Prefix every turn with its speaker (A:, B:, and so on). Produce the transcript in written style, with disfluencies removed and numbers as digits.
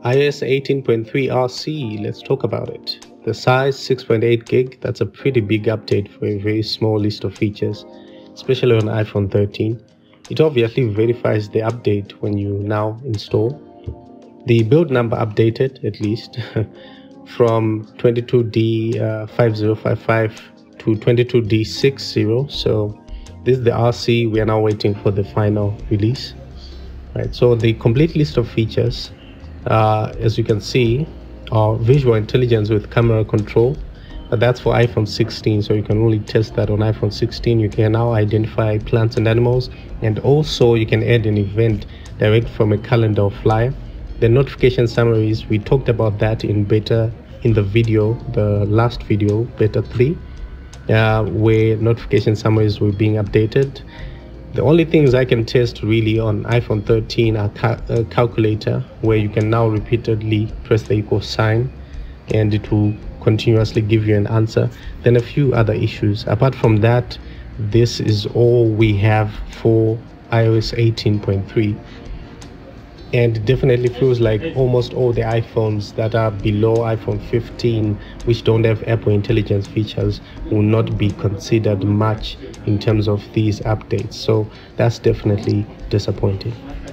A: iOS 18.3 RC, let's talk about it. The size 6.8 gig, that's a pretty big update for a very small list of features, especially on iPhone 13. It obviously verifies the update when you now install. The build number updated, at least, from 22D5055 to 22D60. So this is the RC. We are now waiting for the final release. Right, so the complete list of features, as you can see, are visual intelligence with camera control. But that's for iPhone 16, so you can only test that on iPhone 16. You can now identify plants and animals, and also you can add an event direct from a calendar or flyer. The notification summaries, we talked about that in beta, in the video, the last video, beta 3, where notification summaries were being updated. The only things I can test really on iPhone 13 are a calculator, where you can now repeatedly press the equal sign and it will continuously give you an answer. Then a few other issues. Apart from that, this is all we have for iOS 18.3. And it definitely feels like almost all the iPhones that are below iPhone 15, which don't have Apple Intelligence features, will not be considered much in terms of these updates. So that's definitely disappointing.